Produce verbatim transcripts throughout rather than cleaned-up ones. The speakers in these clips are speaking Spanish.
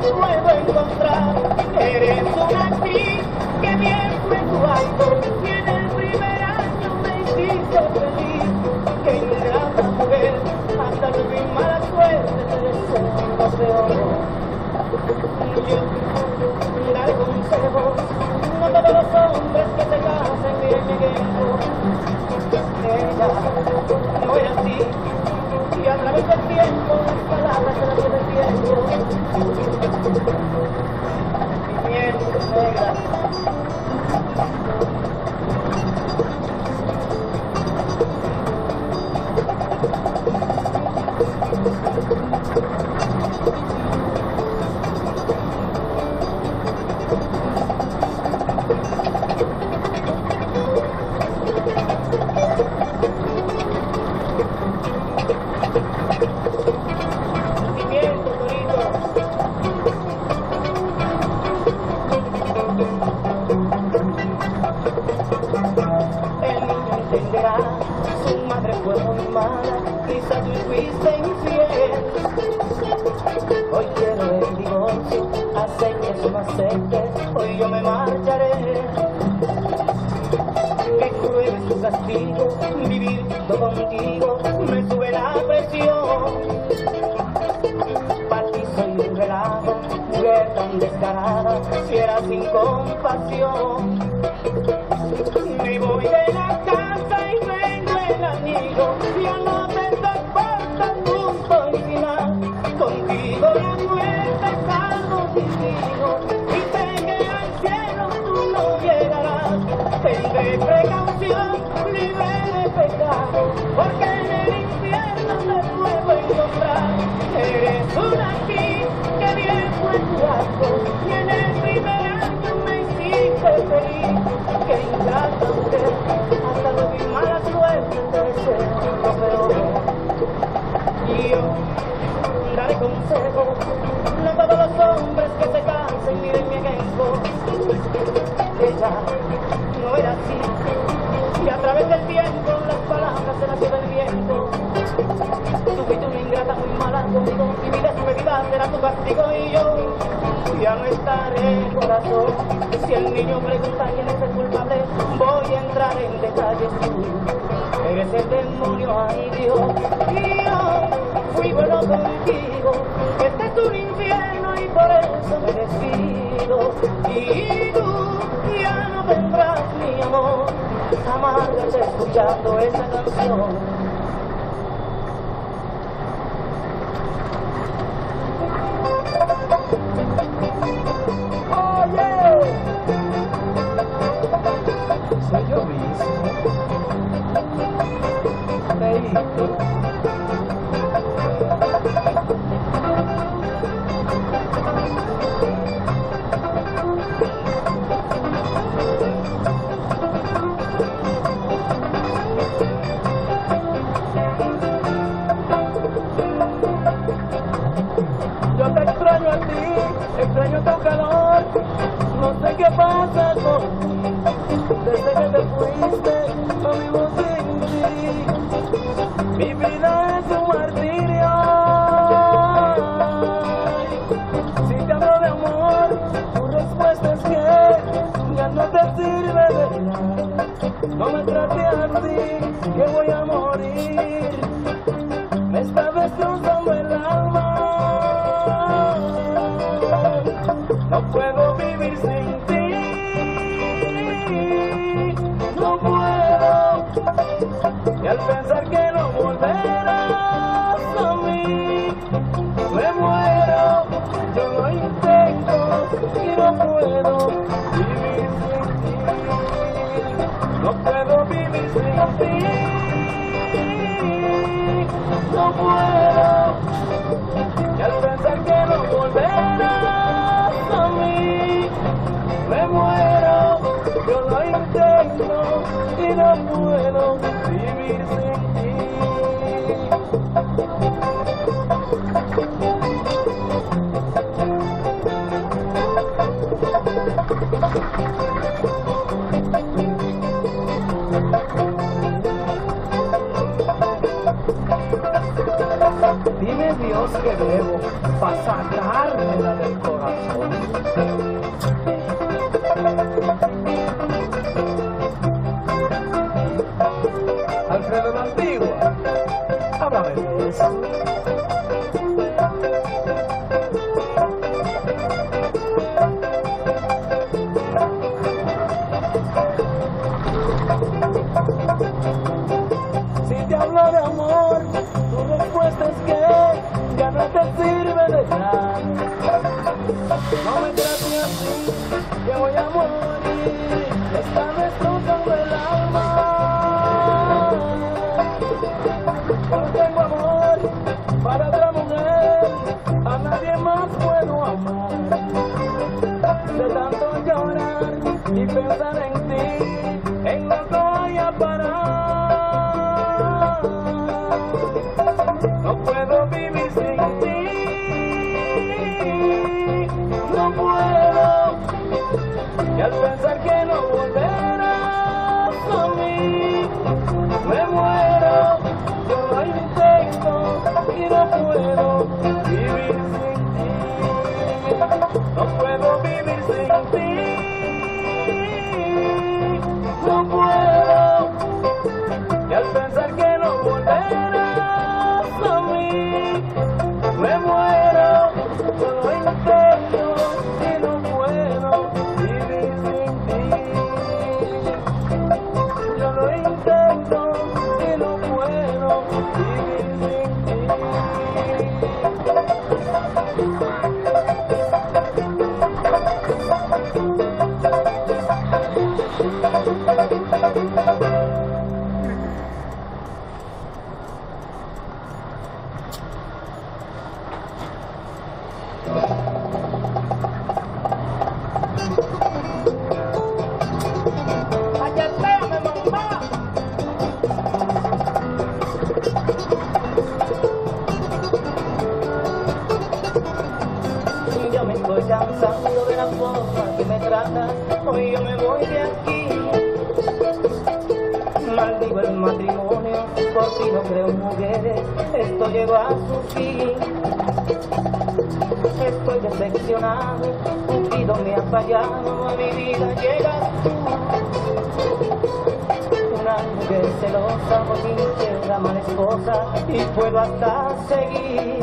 puedo encontrar. Eres una actriz que bien fue tu acto, y en el primer año me hiciste feliz. Que ingrata mujer, hasta tu mi mala suerte te deseo lo peor. Yo daré consejo, no todos los hombres que se casen miren mi ejemplo. Ella no era así, y a través del tiempo las palabras se las fue diciendo. Mi miel negra. Su madre fue muy mala, quizá tú fuiste infiel. Hoy quiero el divorcio, aceptes o no aceptes, hoy yo me marcharé. Qué cruel es tu castigo, vivir todo contigo, me sube la presión. Para ti soy un relajo, mujer tan descarada, fiera sin compasión. Me voy de la casa y vengo el amigo, ya no te soporto el punto y final. Contigo la muerte es algo divino, y sé que al cielo tú no llegarás. Tendré precaución, libre de pecado, porque en el infierno te puedo encontrar. Eres una actriz que bien fue tu acto, y en el primer año me hiciste feliz. Que ingrata mujer, hasta de mi mala suerte te deseo lo peor. Y yo daré consejo, no todos los hombres que se cansen miren mi ejemplo. Ella no era así, y a través del tiempo las palabras se las lleva el viento. Tú fuiste una ingrata muy mala conmigo, y mi despedida será tu castigo. Y yo ya no estaré, corazón. Si el niño pregunta quién es el culpable, voy a entrar en detalles. Tú eres el demonio, ay Dios. Y yo fui bueno contigo, este es un infierno y por eso me despido. Y tú ya no tendrás mi amor, amárgate escuchando esa canción. Soy yo mismo, Feito. Yo te extraño a ti, extraño tu calor, no sé qué pasa contigo. Desde que te fuiste, no vivo sin ti. Mi vida es un martirio. Si te hablo de amor, tu respuesta es que ya no te sirve de nada. No me trate así, que voy a morir. Me está destrozando el alma. No puedo vivir sin ti. No puedo, y al pensar que no volverás a mí, me muero. Yo lo intento y no puedo vivir sin ti. No puedo vivir sin ti. No puedo, y al pensar que no volverás a mí, me muero. Yo lo intento y no puedo vivir sin ti. Dime Dios que debo para sacármela del corazón. te sirve de nada. No me trates así, que voy a morir. Esta vez tocando el alma. No tengo amor para otra mujer, a nadie más puedo amar. De tanto llorar y pensar en ti, en lo que voy a parar. No puedo vivir sin ti, no puedo. Y al pensar que no volverás a mí, me muero. Yo lo intento y no puedo vivir sin ti. No puedo vivir sin ti. No puedo. Y al pensar que no volverás a mí, me muero. Yo lo intento y no puedo vivir sin ti. Yo lo intento y no puedo vivir sin ti. ¡Achatéame, mamá! Yo me estoy cansando de la forma que me tratan. Hoy yo me voy de aquí. Maldigo el matrimonio, por ti no creo en mujeres. Esto llegó a su fin. Estoy decepcionado, Cupido me ha fallado, a mi vida llegas tú. Una mujer celosa, bochinchera, mala esposa, y puedo hasta seguir.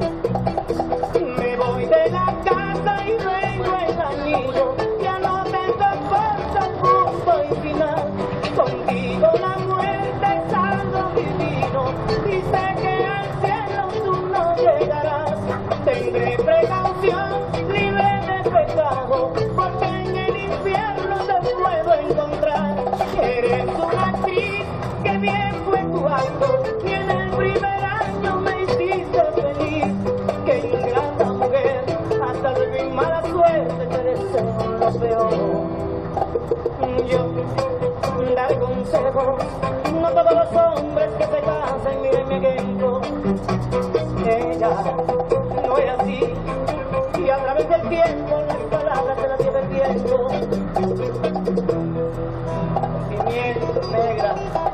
Me voy de la casa y vengo el anillo, ya no tengo fuerza, punto y final. Contigo la muerte es algo divino, y sé que al cielo tú no llegarás. Tendré precaución, libre de pecado, porque en el infierno te puedo encontrar. Eres una actriz, que bien fue tu acto, y en el primer año me hiciste feliz. Que ingrata mujer, hasta de mi mala suerte te deseo lo peor. Yo daré consejo, no todos los hombres que se casan, miren mi ejemplo. Ella no es así, y a través del tiempo las palabras se las lleva el viento. Sentimiento negra.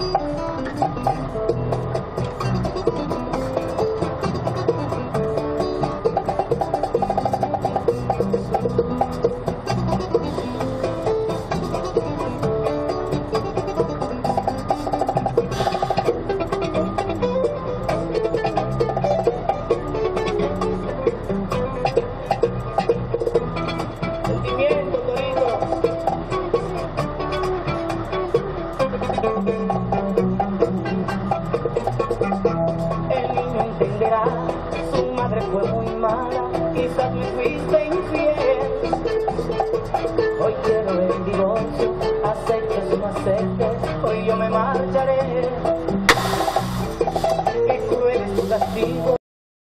Sentimiento, Torito. El niño entenderá, su madre fue muy mala, quizás me fuiste infiel. Hoy quiero el divorcio, aceptes o no aceptes.